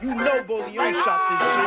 You know Boleon shot this shit.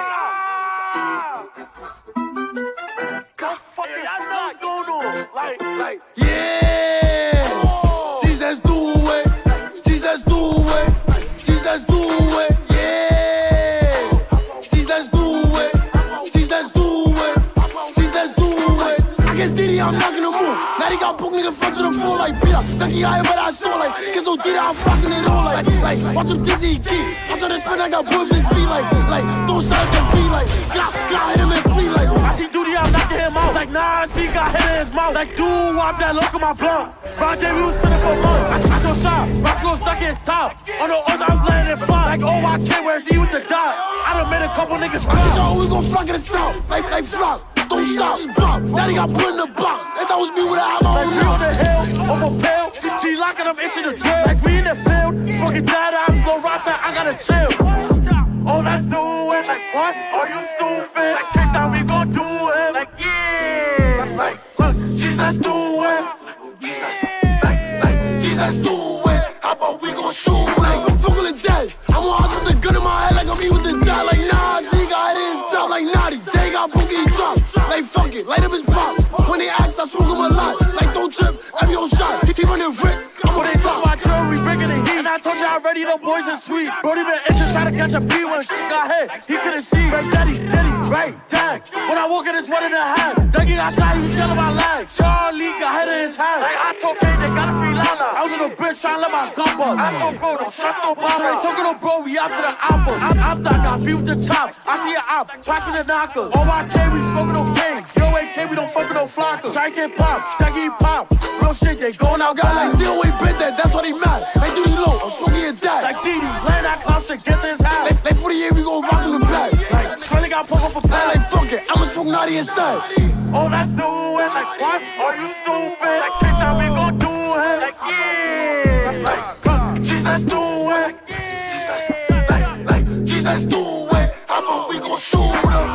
Yeah! Jesus do it! Jesus do it! Jesus do it! Yeah! Jesus do it! Jesus do it! Jesus do it! I guess Diddy, I'm knocking the moon. Now they got book nigga front to the floor like Peter. Stucky high but I store like. Guess those Diddy, I'm fucking it all like. Watch him dizzy key. I'm trying to spin, I got boyfriend feet like. Don't shot the feet like. Glot hit him and flee like. I see Duty, I'm knocking him out. Like, nah, she got hit in his mouth. Like, dude, wop that look on my blunt. Round we was spinning for months. I told shot, Roscoe stuck in his top. On the odds, I was letting it fly. Like, oh, I can't wear she with the dot. I done made a couple niggas cry. Yo, we gon' flock in the south. Like flock. Don't stop. Now they got put in the box. If that was me with a hammer. Like, we on the hill, over pale. She locking up itching the drill. Like, we in the field. Fucking dad, I'm gon' rock that, I gotta chill. Oh, let's do it. Like, what? Are you stupid? Like, chase down, we gon' do it. Like, yeah. Like, look, Jesus do it. Jesus do it. How about we gon' shoot? Like, I'm fucking the dead. I'm on house with the gun in my head like I'm eating with the dad. Like, nah, see, got hit in his top. Like, naughty. They got boogie drop. Like, fuck it. Light up his pop. When they ask, I smoke him a lot. Like, don't trip. Every old shot. He running Rick. When they talk about drill, we bringing the heat. And I told you already, the boys are sweet. Brody been itching, trying to catch a beat when shit got hit. He couldn't see. Right, daddy, right, dad. When I walk in, it's 1 in the hand. Dougie got shot, he was yelling my leg. Charlie got hit in his head. Like, I told Kane, they gotta free Lala. I was in a bitch trying to let my gun bust. I told bro, don't stress no bother. So they talking to bro, we out to the apples. I'm that guy, beat with the chop. I see an op, passing the knockers. OYK, we smoking no cane. Yo, AK, we don't fuck with no flockers. Try get pop, Dougie pop. Real shit, they going out. Got like deal, we been that, that's why they mad. Like Duty low, I'm smoking your dad. Like Didi, land that clown shit, get to his house. Like 48, we gon' rock him in back. Like, Trilly got put up a bag. Like, fuck it, I'ma smoke naughty instead. Oh, let's do it. Like, what? Are you stupid? Like, chase down, we gon' do it. Like, yeah. Like, Jesus do it. Jesus do it. How about we gon' shoot him?